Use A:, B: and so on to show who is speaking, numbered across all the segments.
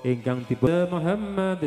A: ingkang dipun Muhammad.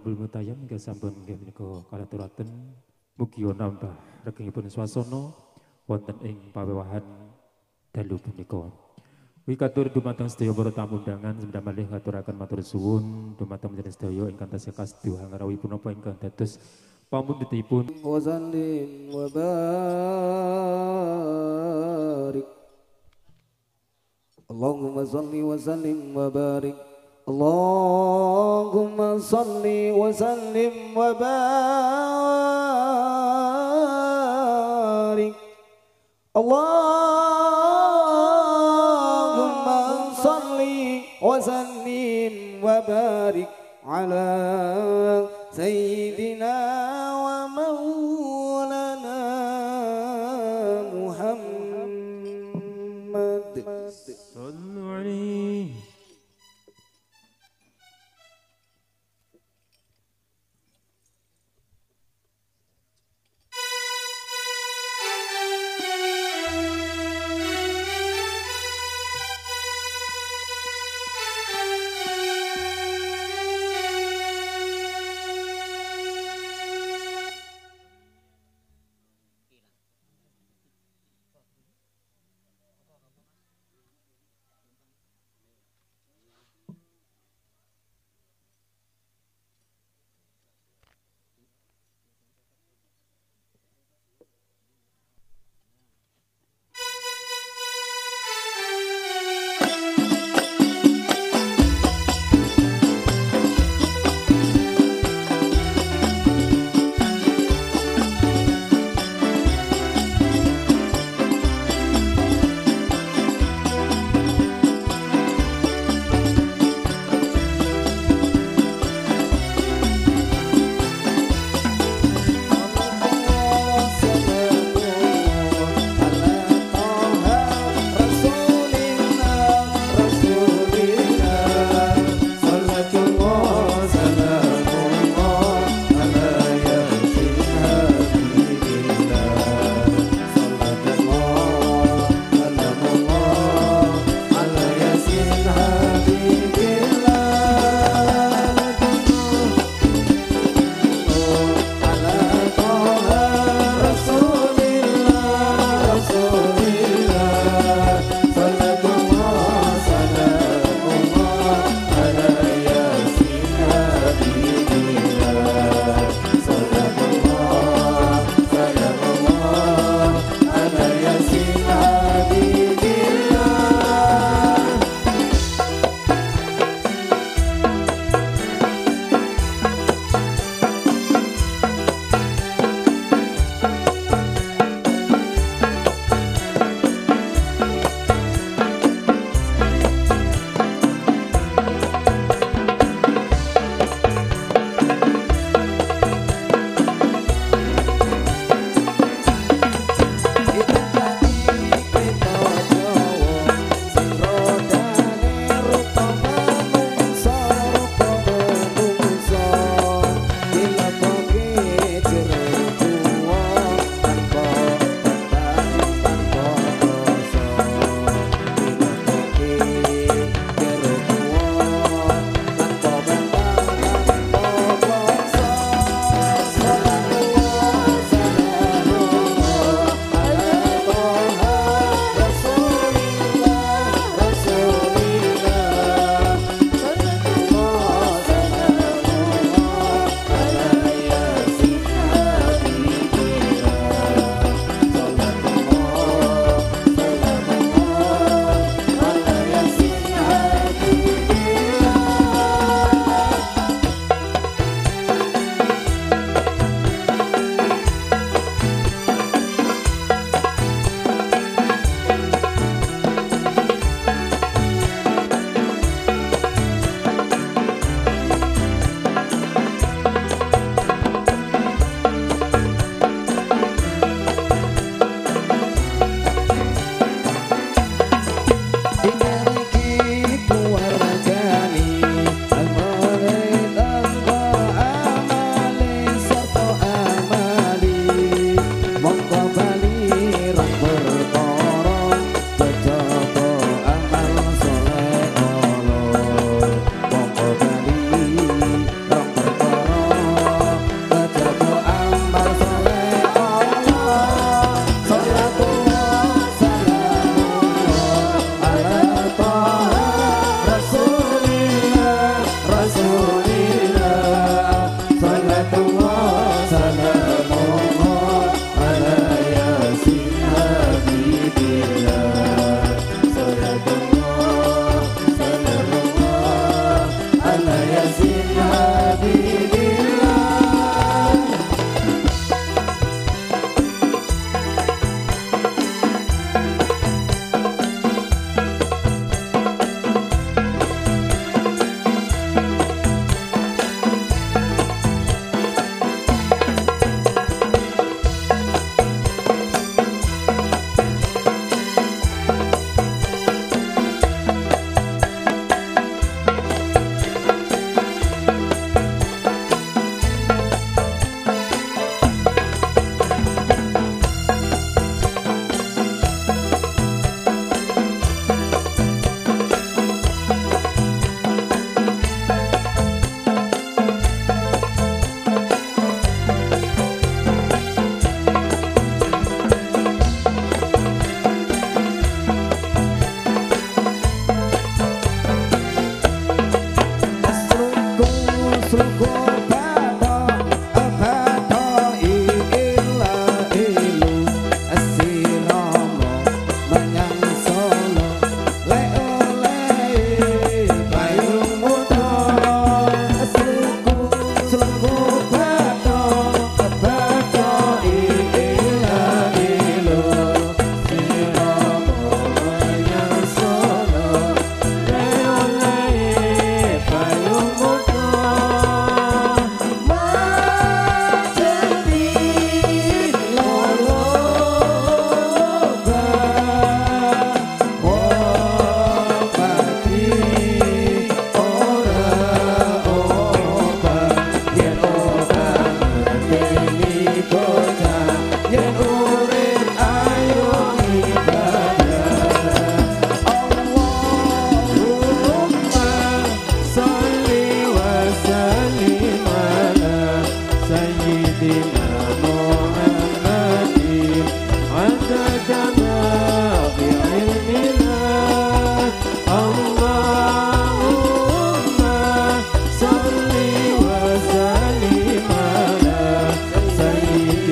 A: Rabbul Mutayam inggih sampun inggih menika kalaturaken mugi nambah regengipun swasana wonten ing pawewahan dalu punika. Wikatur dumateng sedaya para tamu undangan sebentar malih ngaturaken matur suwun dumateng jenengan sedaya ingkang tasih kaseduh ngarawuhi punapa ingkang dados pamundhutipun
B: wa sallim wa barik Allahumma salli wa sallim wa barik Allahumma salli wa sallim wa barik Allahumma salli wa sallim wa barik ala sayyidina wa maulana Muhammad
A: sallu alaihi.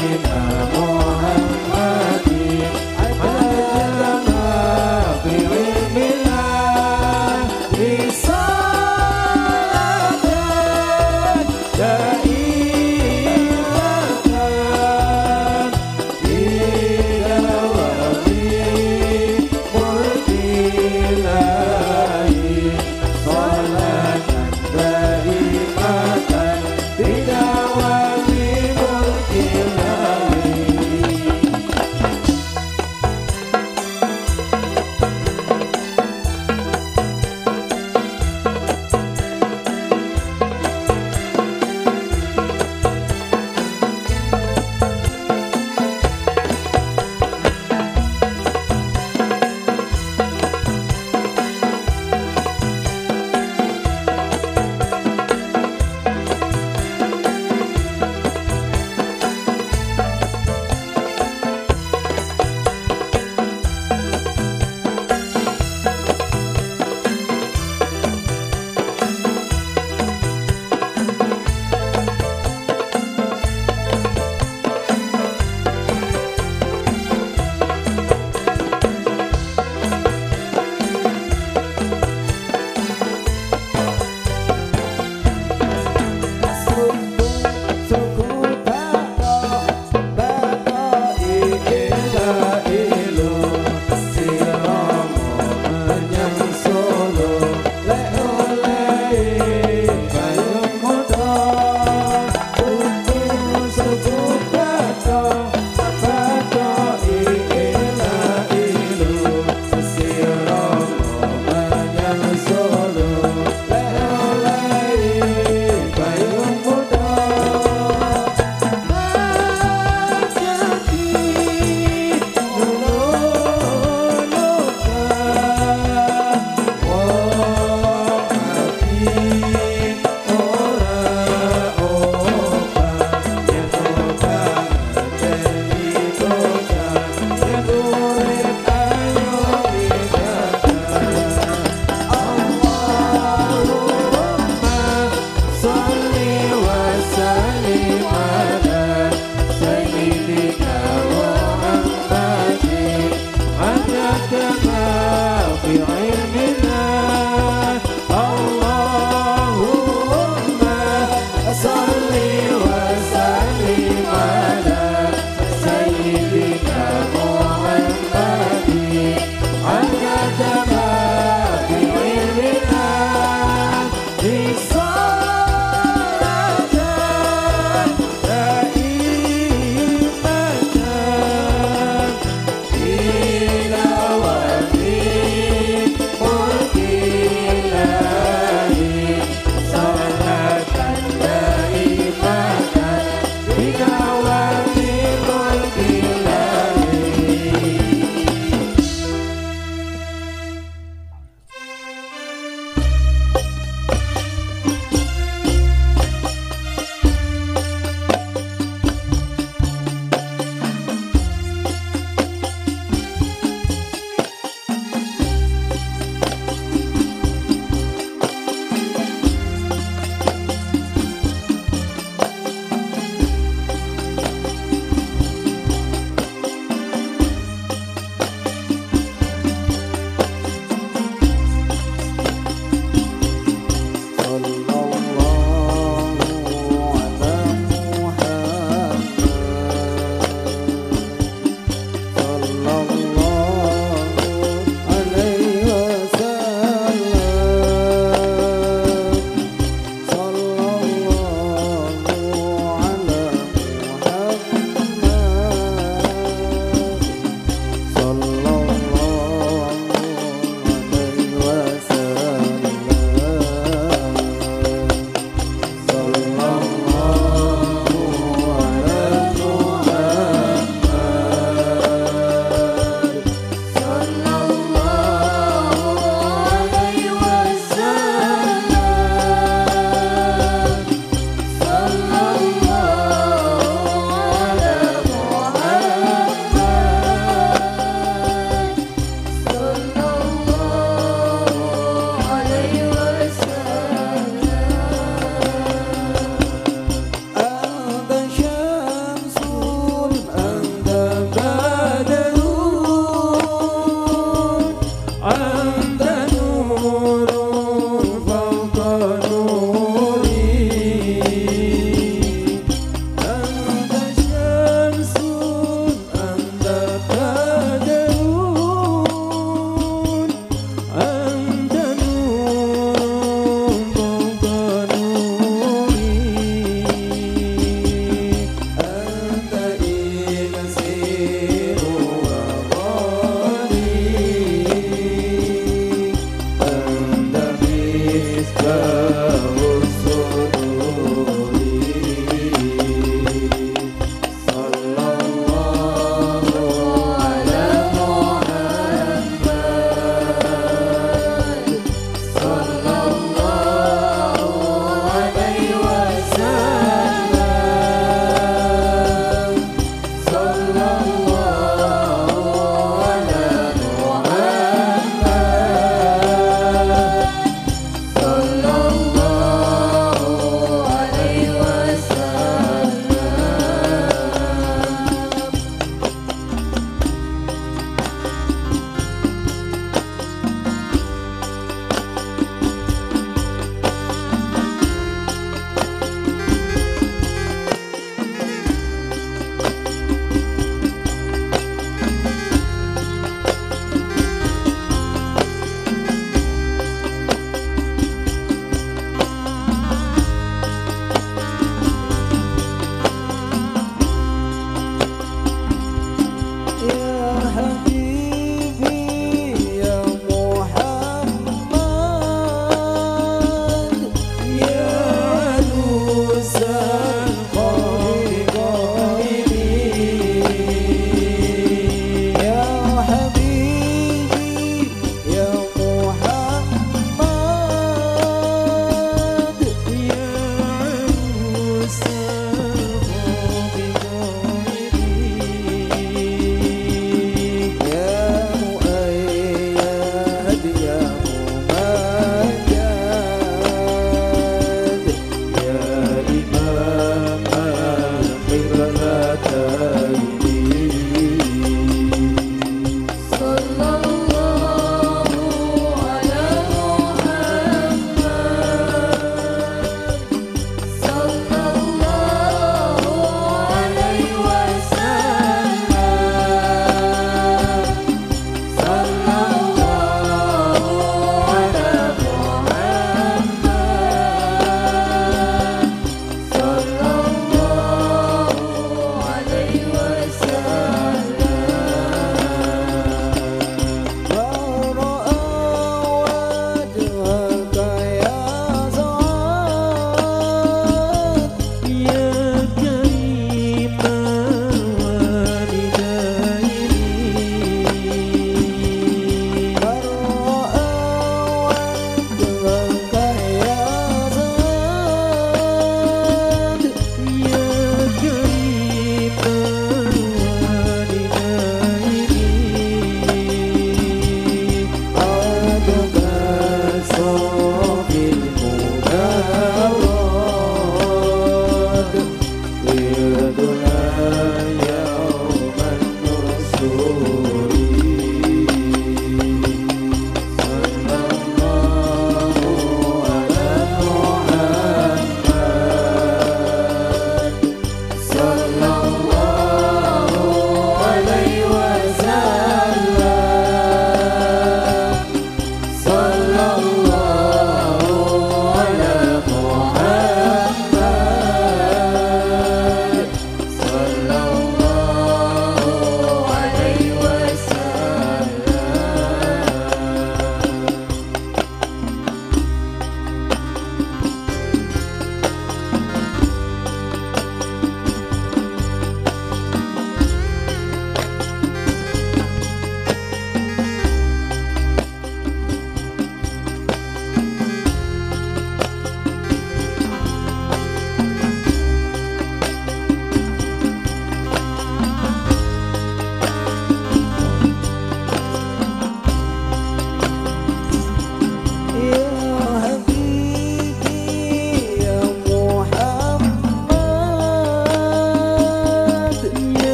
B: Tidak wali mulkillah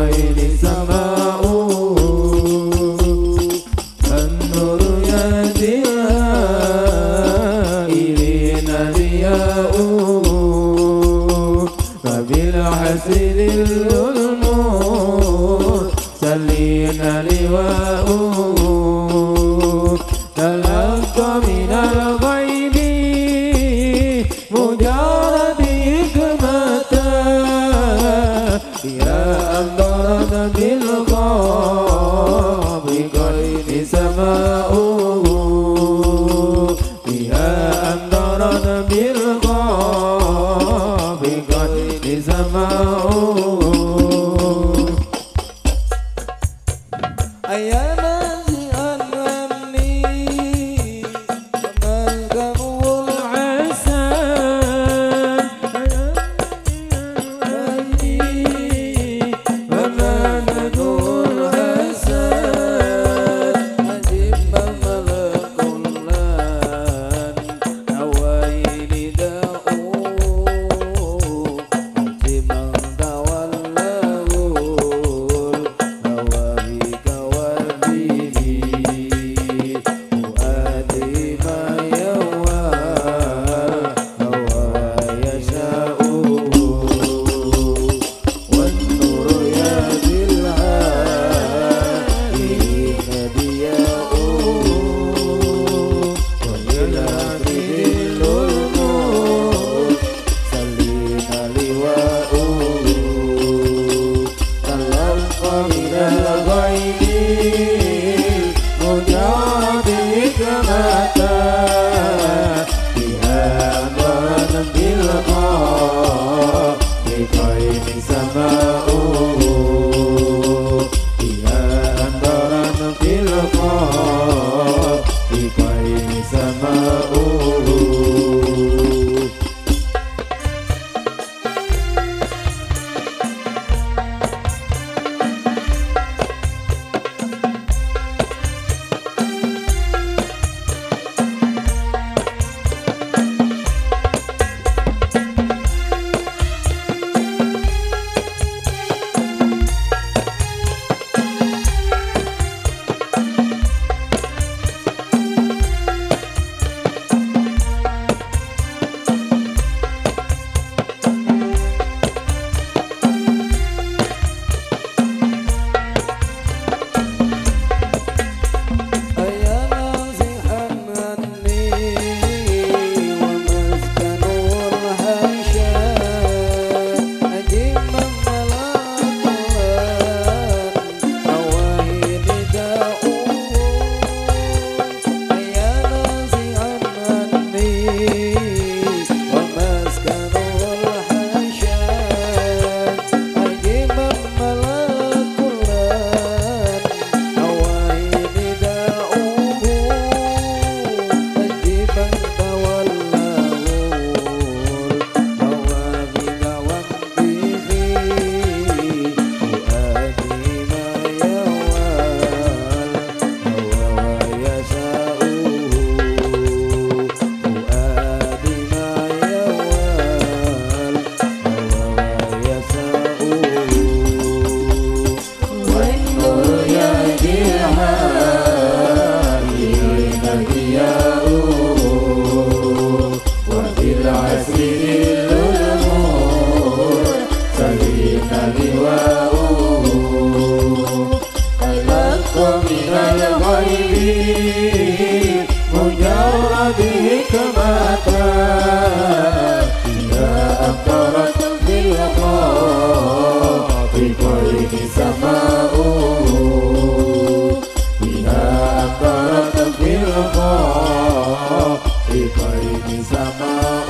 B: بغير سماء النور يهدي الهائلين ضياء فبالحسن المرسلين لواء تلقى من الغيب مجرد حكمة يا أمطرت بالخاب غير سماء يا أمطرت بالخاب غير سماء أيا نازئا عني ملكا والعسل وما ندو الحسن أجب ملك لن أويل داء أجب من تولاه هوابك والبيه فؤادي ما يهوى هوى يشاء والنور يهدي الهادين ضياء وإلى ظل المرسلين لواء تلقى من الغيب مجرد حكمة بها أمرت بالخاء بغير سماء بها أمرت بالخاء بغير سماء مجرد حكمة إذا أمطرت بالخاء بغير سماء إذا أمطرت بالخاء بغير سماء.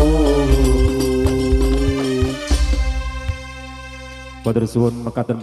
A: Matur suwun mekaten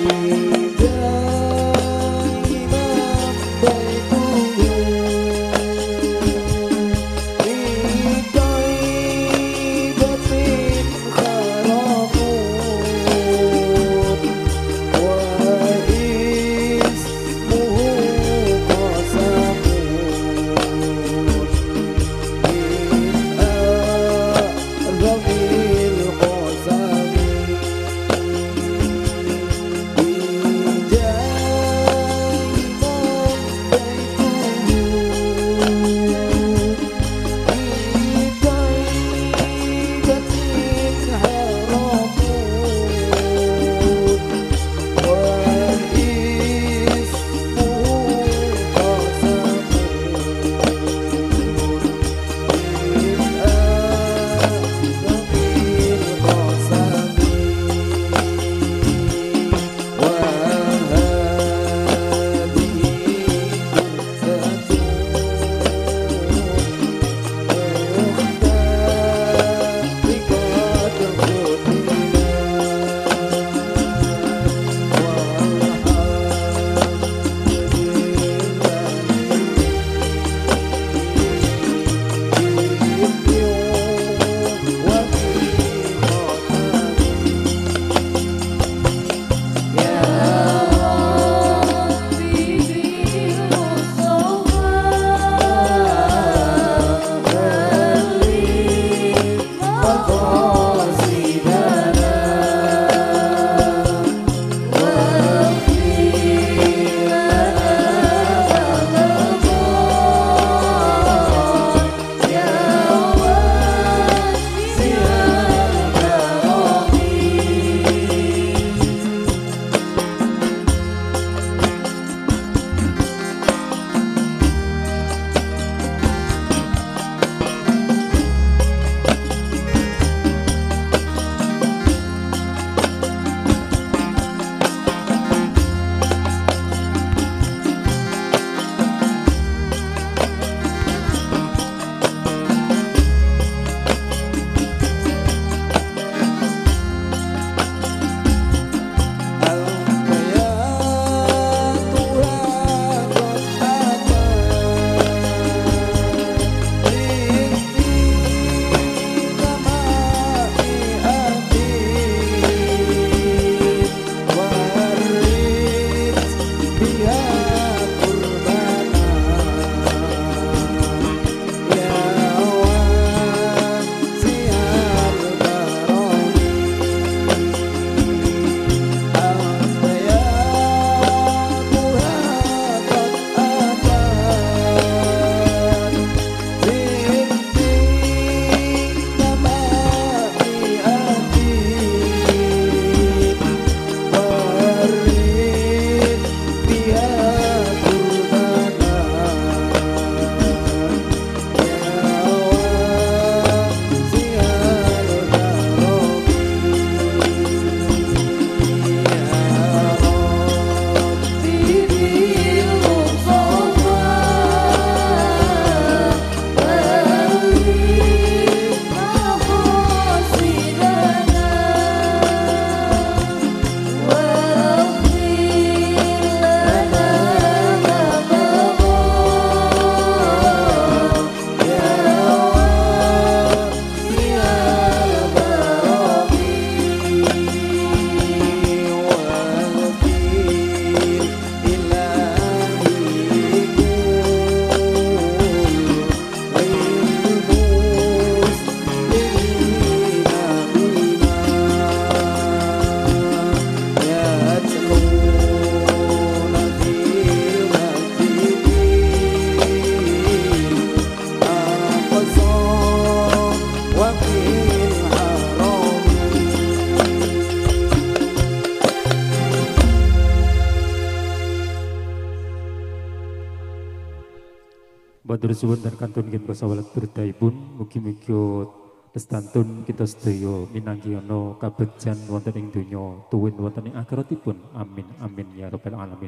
A: Matur suwun dan kantun nggih sawalat berdaipun mugi-mugi lestantun kita sedaya minangka ana kabegjan wonten ing donya tuwin wonten ing akhiratipun. Amin amin ya rabbal alamin.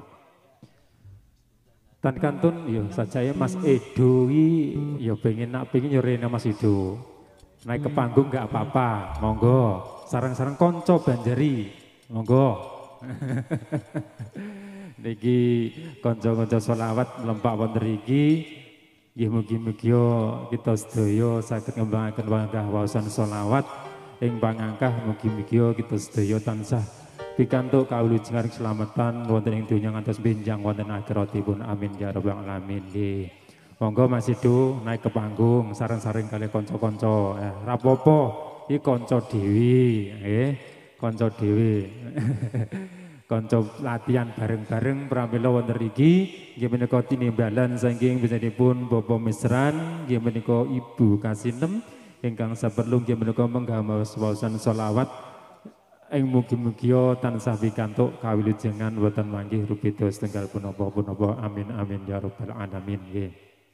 A: Tan kantun ya sajaya Mas Edo iki ya pengen ya rene Mas Edo. Naik ke panggung enggak apa-apa, monggo. Sarang-sarang konco Banjari, monggo. Niki kanca-kanca selawat mlempak wonten mriki nggih mugi-mugi kita sedaya saged ngembangaken wangkah waosan selawat ing pangangkah mugi-mugi kita sedaya tansah pikantuk kawulujengan keselamatan wonten ing donya ngantos benjang wonten akhiratipun amin ya rabbal alamin nggih. Monggo Mas Idu naik ke panggung sareng-sareng kali kanca-kanca rapopo iki kanca dewi nggih kanca dewi. Kanca latihan bareng-bareng pramila wonten mriki nggih menika tinimbalan saking bisanipun Bapak Misran nggih menika Ibu Kasinem ingkang saperlu nggih menika menggawasan selawat ing mugi-mugi tansah pikantuk kawilujengan boten manggih rubeda setunggal punapa-punapa amin amin ya rabbal alamin nggih.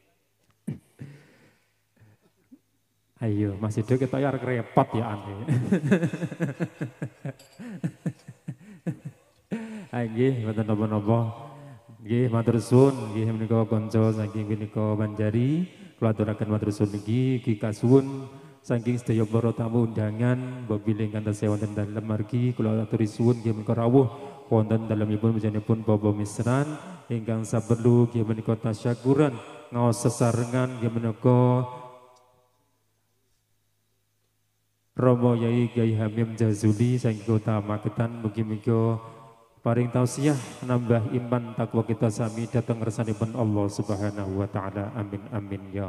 A: Ayo Mas Ido kita ya repot ya ane. Nggih, mboten napa-napa. Nggih, matur suwun nggih menika kanca saking menika Banjari, kula aturaken matur suwun niki kasuwun saking sedaya para tamu undangan mbok bilih kantos wonten dalem margi kula aturi suwun nggih menika rawuh wonten dalemipun panjenenganipun Bapak Misran ingkang saperlu nggih menika tasyakuran ngaos sesarengan nggih menika Romo Yai Kyai Hamim Jazuli saking Kota Magetan mugi-mugi paring tausiah nambah iman takwa kita sami datang ngersanipun Allah Subhanahu wa taala amin amin ya.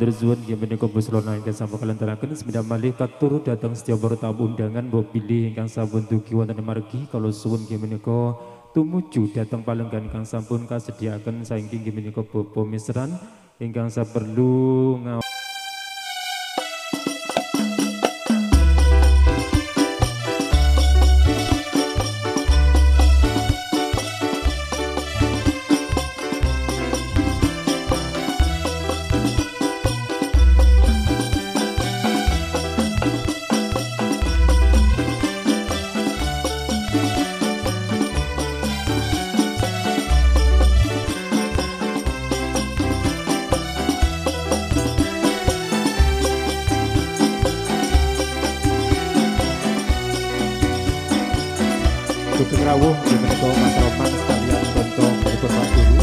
A: matur suwun nggih menika Buslana ingkang sampun kalentaraken semida malih katur dhateng sedaya para tamu undangan mbok pilih ingkang sampun dugi wonten margi kala suwun nggih menika tumuju dhateng palenggan ingkang sampun kasediaaken saenggi nggih menika Bapak Misran ingkang saperlu Sugeng rawuh nggih menika Mas Roman sekalian kanca pripun Pak Guru.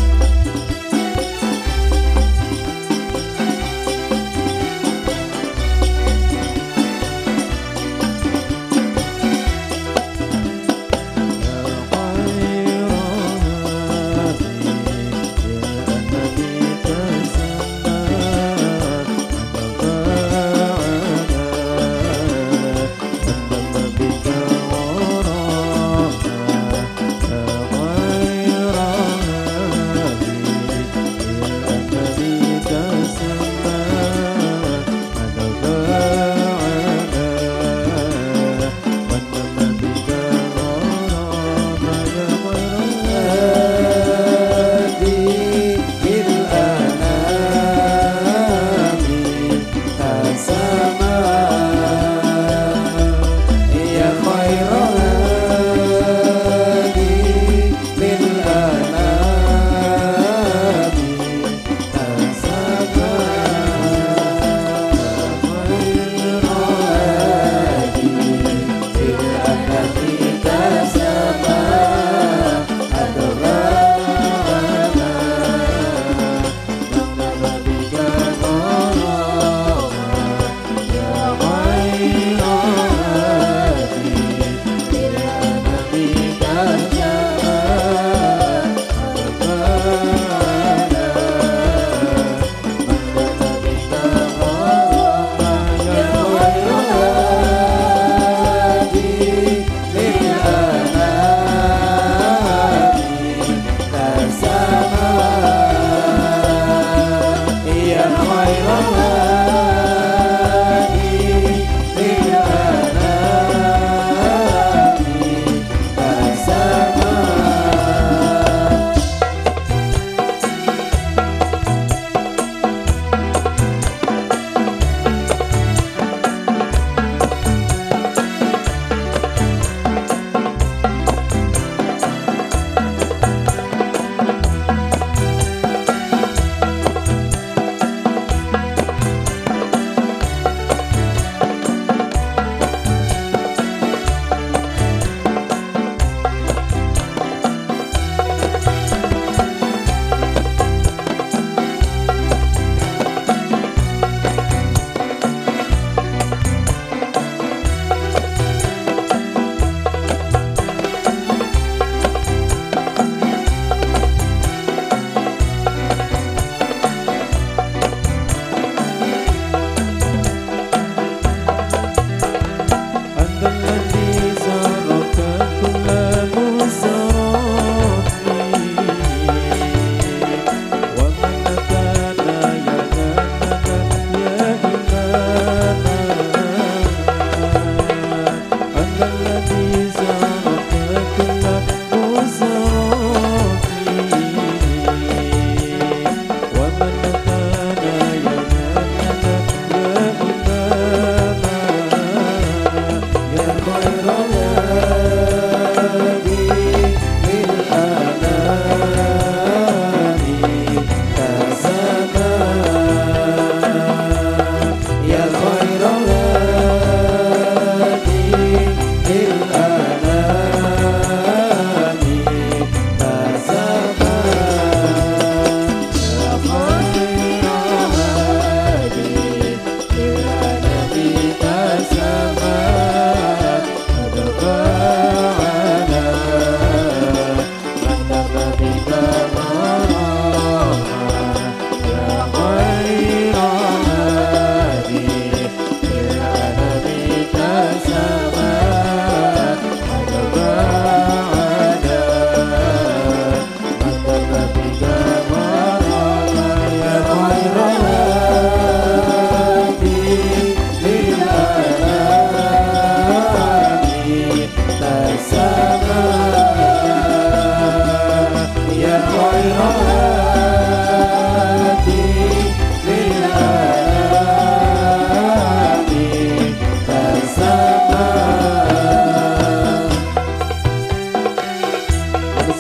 B: bersama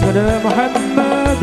A: على محمد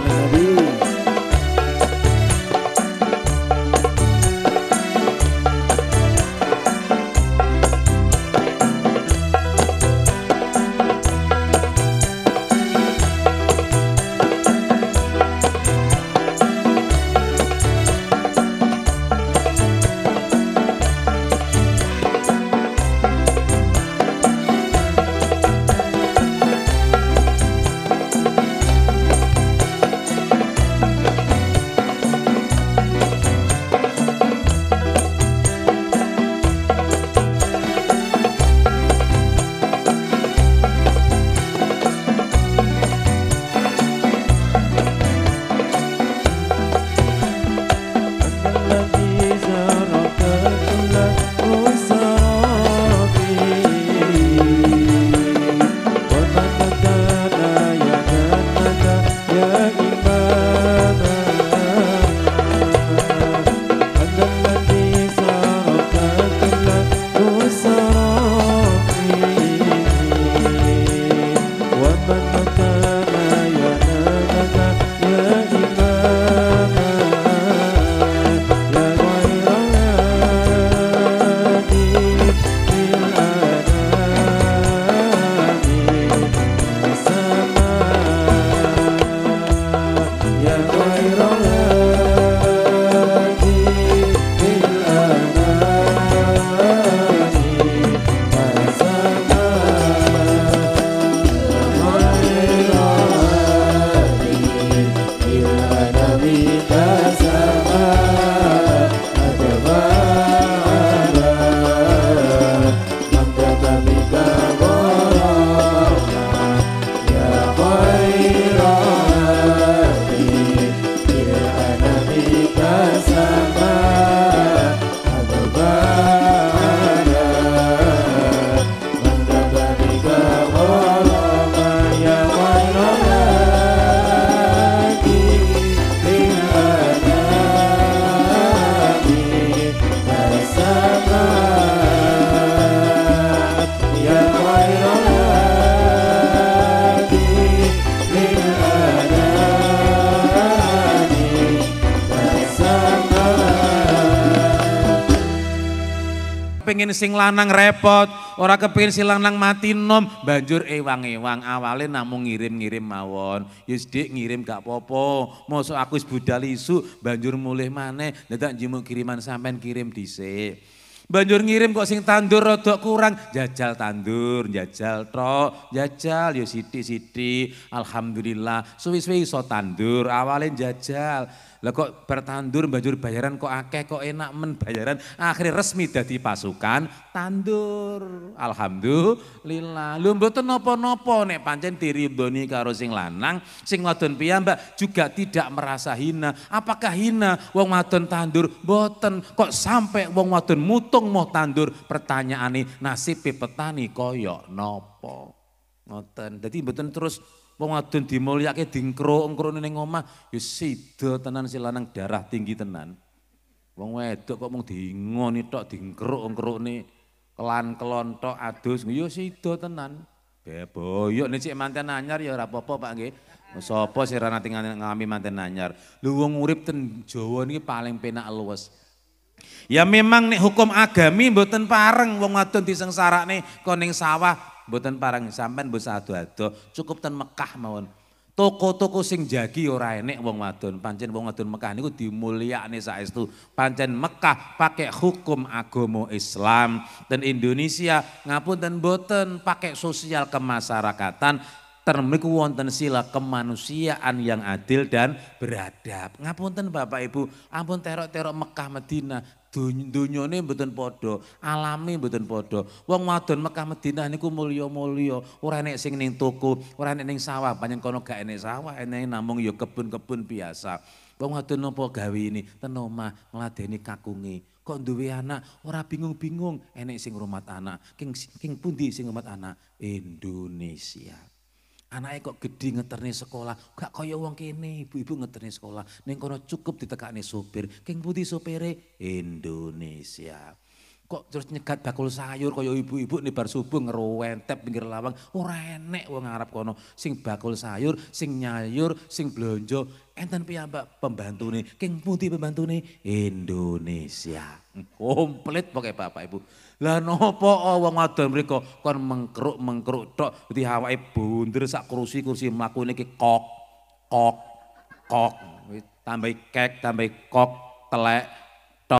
C: Pengen sing lanang repot, ora kepengin sing lanang mati nom, banjur ewang-ewang awale namung ngirim-ngirim mawon. Yus Dik ngirim gak popo, mosok aku wis budal isu, banjur mulih maneh, dadak njimuk kiriman sampean kirim dhisik. Banjur ngirim kok sing tandur rodok kurang, jajal tandur, jajal tok, jajal ya sithik-sithik. Alhamdulillah, suwi-suwi iso tandur, awale jajal. Lah kok bertandur banjur bayaran kok akeh kok enak men bayaran akhirnya resmi dadi pasukan tandur. Alhamdulillah. Lho mboten napa-napa nek pancen diridhoni karo sing lanang, sing wadon piyambak juga tidak merasa hina. Apakah hina wong wadon tandur? Mboten. Kok sampai wong wadon mutung mau tandur? Pertanyaane nasib petani kaya napa? Ngoten. Dadi mboten terus wong wadon dimulyake dingkruk-ngkruk ning omah ya sida tenan si lanang darah tinggi tenan. Wong wedok kok mung dingoni tok dingkruk-ngkrukne kelan-kelon tok adus ya sida tenan. Boyok nek cek manten anyar ya ora apa-apa Pak nggih. Sapa sing ora nate ngalami manten anyar. Lho wong urip ten Jawa niki paling penak luwes. Ya memang nek hukum agami mboten pareng wong wadon disengsarakne kon ning sawah. Mboten parang sampean mbok ado-ado, cukup ten Mekah mawon. Toko-toko sing jagi ora enek wong wadon. Pancen wong wadon Mekah niku dimulyakne saestu. Pancen Mekah pakai hukum agama Islam dan Indonesia ngapunten mboten pakai sosial kemasyarakatan. Termiku wonten sila kemanusiaan yang adil dan beradab. Ngapunten Bapak Ibu, ampun terok-terok Mekah Madinah. Dunyane mboten padha, alami mboten padha. Wong wadon Mekah Madinah niku mulya-mulya, ora enek sing ning toko, ora enek ning sawah, pancen kono gak enek sawah, enek namung ya kebun-kebun biasa. Wong wadon napa gawe ini? Ten omah ngladeni kakunge. Kok duwe anak ora bingung-bingung, enek sing ngrumat anak. King pundi sing ngrumat anak? Indonesia. Anaknya kok gede ngeterni sekolah, gak kaya wong kene, ibu-ibu ngeterni sekolah. Ning kono cukup ditekakne sopir, king putih sopire Indonesia. kok terus nyegat bakul sayur kaya ibu-ibu nih bar subuh ngerowentep pinggir lawang ora enek wong ngarep kono sing bakul sayur sing nyayur sing blonjo enten piyambak pembantune king pundi pembantune Indonesia komplit pokoke Bapak Ibu lah nopo wong wadon mriko kon mengkeruk tok dadi awake bunder sak kursi mlakune iki kok tambahi kek tambahi kok telek